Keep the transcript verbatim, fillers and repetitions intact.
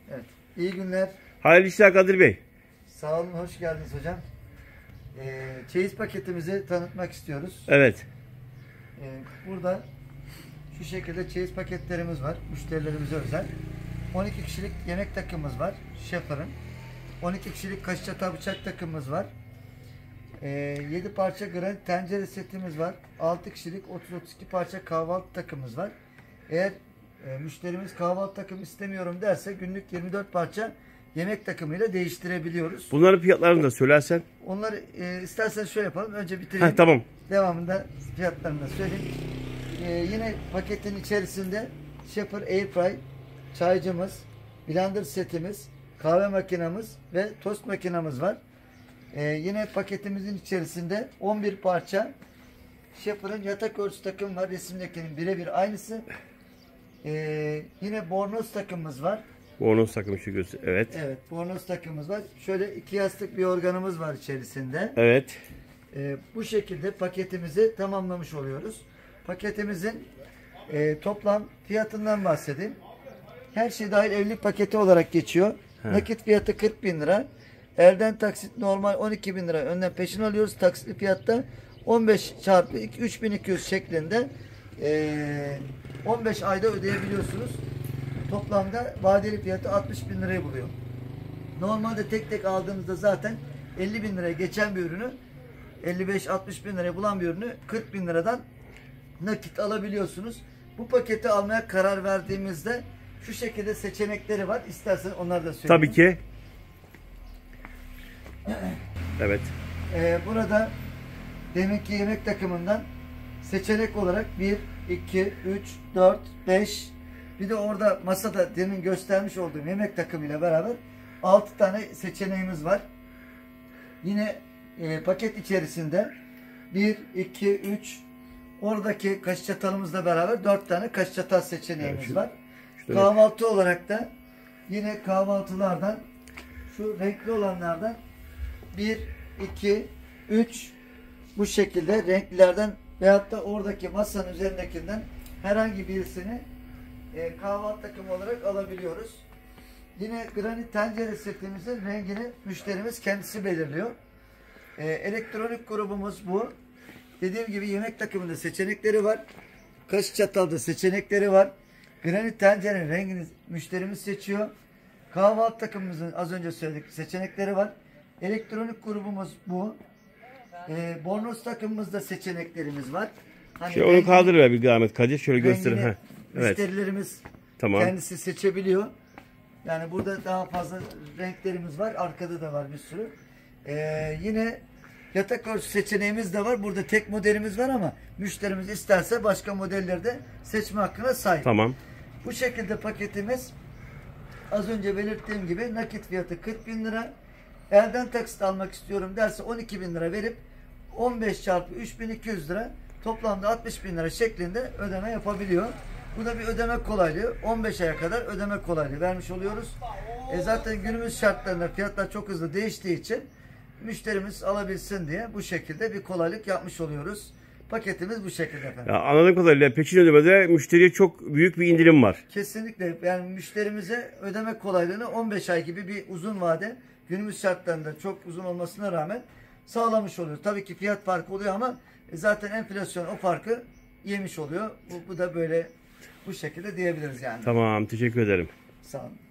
Evet. İyi günler. Hayırlı işler Kadir Bey. Sağ olun, hoş geldiniz hocam. Ee, çeyiz paketimizi tanıtmak istiyoruz. Evet. Ee, burada şu şekilde çeyiz paketlerimiz var. Müşterilerimize özel. on iki kişilik yemek takımımız var. Şef'in. on iki kişilik kaşık çatal bıçak takımımız var. Ee, yedi parça granit tencere setimiz var. altı kişilik otuz otuz iki parça kahvaltı takımımız var. Eğer e, müşterimiz kahvaltı takımı istemiyorum derse günlük yirmi dört parça yemek takımıyla değiştirebiliyoruz. Bunların fiyatlarını da söylersen. Onları e, istersen şöyle yapalım. Önce bitirelim. Heh, tamam. Devamında fiyatlarını da söyleyeyim. E, yine paketin içerisinde Shepherd Airfry çaycımız, blender setimiz, kahve makinamız ve tost makinamız var. E, yine paketimizin içerisinde on bir parça Shepherd'ın yatak örtüsü takımı var. Resimdekinin birebir aynısı. E, yine bornoz takımımız var. Bornoz takımı şu göz. Evet. Evet, bornoz takımımız var. Şöyle iki yastık bir organımız var içerisinde. Evet. Ee, bu şekilde paketimizi tamamlamış oluyoruz. Paketimizin e, toplam fiyatından bahsedeyim. Her şey dahil evlilik paketi olarak geçiyor. He. Nakit fiyatı kırk bin lira. Elden taksit normal on iki bin lira. Önden peşin alıyoruz. Taksitli fiyatta on beş çarpı üç bin iki yüz şeklinde e, on beş ayda ödeyebiliyorsunuz. Toplamda vadeli fiyatı altmış bin lirayı buluyor. Normalde tek tek aldığımızda zaten elli bin liraya geçen bir ürünü elli beş altmış bin liraya bulan bir ürünü kırk bin liradan nakit alabiliyorsunuz. Bu paketi almaya karar verdiğimizde şu şekilde seçenekleri var. İstersen onları da söyleyeyim. Tabii ki. Evet. Ee, burada deminki yemek takımından seçenek olarak bir, iki, üç, dört, beş, bir de orada masada demin göstermiş olduğum yemek takımıyla beraber altı tane seçeneğimiz var. Yine e, paket içerisinde bir, iki, üç, oradaki kaşık çatalımızla beraber dört tane kaşık çatal seçeneğimiz evet, şu, var. şu Kahvaltı olarak da yine kahvaltılardan şu renkli olanlardan bir, iki, üç, bu şekilde renklilerden veyahut da oradaki masanın üzerindekinden herhangi birisini e, kahvaltı takımı olarak alabiliyoruz. Yine granit tencere setimizin rengini müşterimiz kendisi belirliyor. E, elektronik grubumuz bu. Dediğim gibi yemek takımında seçenekleri var. Kaşık çatalda seçenekleri var. Granit tencerenin rengini müşterimiz seçiyor. Kahvaltı takımımızın az önce söyledik seçenekleri var. Elektronik grubumuz bu. E, bornoz takımımızda seçeneklerimiz var. Hani şey, onu kaldır ver bir zahmet Kadir. Şöyle gösterin. Heh. Evet. Müşterilerimiz tamam. kendisi seçebiliyor. Yani burada daha fazla renklerimiz var. Arkada da var bir sürü. Ee, yine yatak örtüsü seçeneğimiz de var. Burada tek modelimiz var ama müşterimiz isterse başka modelleri de seçme hakkına sahip. Tamam. Bu şekilde paketimiz az önce belirttiğim gibi nakit fiyatı kırk bin lira. Elden taksit almak istiyorum derse on iki bin lira verip on beş çarpı üç bin iki yüz lira toplamda altmış bin lira şeklinde ödeme yapabiliyor. Bu da bir ödeme kolaylığı. on beş aya kadar ödeme kolaylığı vermiş oluyoruz. E zaten günümüz şartlarında fiyatlar çok hızlı değiştiği için müşterimiz alabilsin diye bu şekilde bir kolaylık yapmış oluyoruz. Paketimiz bu şekilde efendim. Ya anladığım kadarıyla peşin ödemede müşteriye çok büyük bir indirim var. Kesinlikle. Yani müşterimize ödeme kolaylığını on beş ay gibi bir uzun vade günümüz şartlarında çok uzun olmasına rağmen sağlamış oluyor. Tabii ki fiyat farkı oluyor ama zaten enflasyon o farkı yemiş oluyor. Bu, bu da böyle bu şekilde diyebiliriz yani. Tamam, teşekkür ederim. Sağ olun.